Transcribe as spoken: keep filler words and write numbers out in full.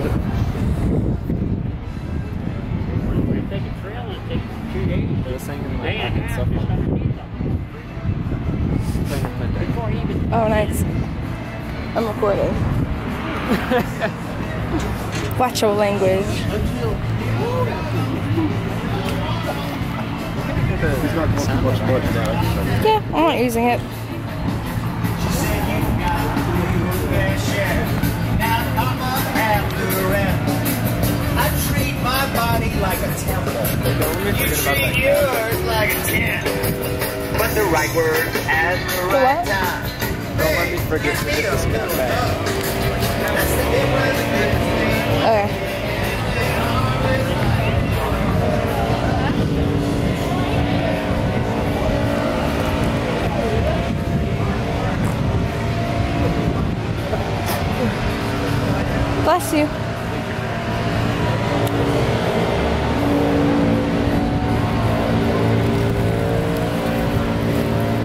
Take a trail and take two days. They're singing like Day and fucking a half stuff. just underneath them. Before he even Oh, nice. I'm recording. Watch your language. He's not going to much more than that. Yeah, I'm not using it. I treat my body like a temple. You treat yours like a tent. But the right word at the The right what? time. Don't let me forget to get this guy back. That's the difference. Okay. Bless you.